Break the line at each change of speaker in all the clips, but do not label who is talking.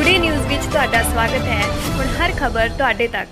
Today news which तुहाडा स्वागत है। हुण हर खबर तुहाडे तक।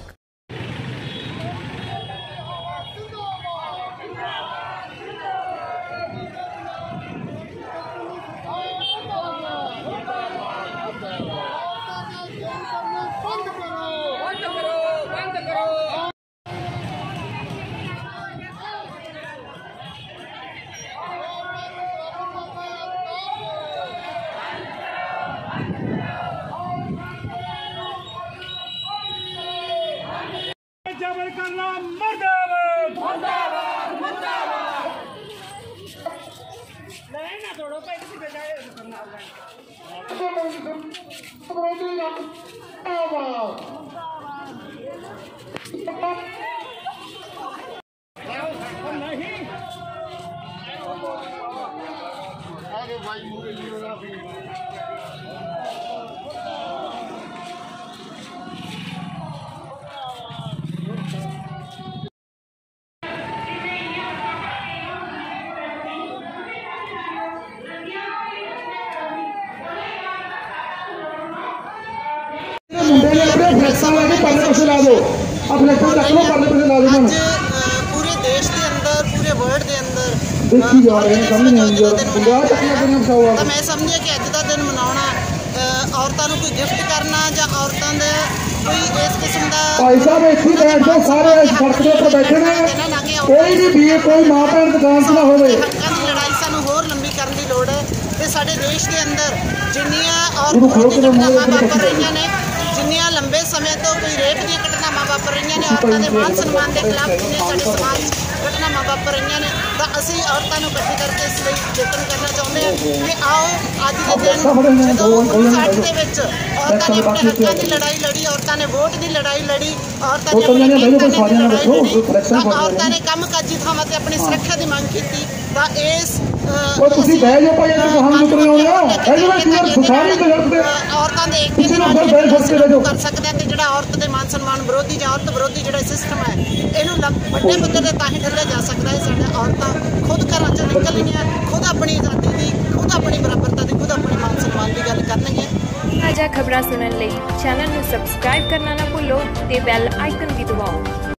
जबर करना मुर्दाबाद मुर्दाबाद मुर्दाबाद नहीं ना छोड़ो भाई किसी पे जाए करना नहीं अरे भाई मुझे
पूरे देश के अंदर पूरे वर्ल्ड के अंदर मैं समझिए कि अज का दिन मनाना औरतों को कोई गिफ्ट करना या औरतों के कोई इस किस्म का लड़ाई सानू होर लंबी करने की लोड़ है। तो साडे देश के अंदर जिन्नियां औरतां दी घटनावां वापर रही ने, जिन्नियां लंबे समय तो कोई रेप दी घटनावां वापर रही ने, औरतां दे मान सम्मान के खिलाफ जिन्नियां साडे समाज घटनावां वापर रही ने, तो असीं औरतां नूं इकट्ठे करके इस लई यतन करना चाहुंदे हां कि आओ अज दे दिन जदों 1960 दे विच औरतां ने अपने हक्कां दी लड़ाई लड़ी, औरतां ने वोट दी लड़ाई लड़ी, औरतां ने अपने औरतां ने काम काजी थावां ते अपनी सुरक्षा की मांग की। इस औरतां दे कर सकते हैं कि जो औरत के मान सम्मान विरोधी या औरत विरोधी जो सिस्टम है इनू बड़े पद्धर से तां ही ठल्लिया जा सकता है। साढ़े औरतां खुद घरों चों निकलनियां, खुद अपनी आज़ादी की, खुद अपनी बराबरता की, खुद अपने मान सम्मान की गल करनगियां।
ताज़ा खबरां सुनने लई चैनल नूं सबसक्राइब करना ना भुल्लो ते बैल आइकन भी दबाओ।